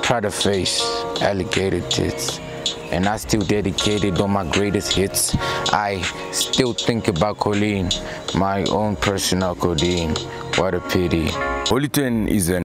Prada face, alligator tits, and I still dedicated on my greatest hits. I still think about Colleen, my own personal codeine. What a pity. Holy Twin is an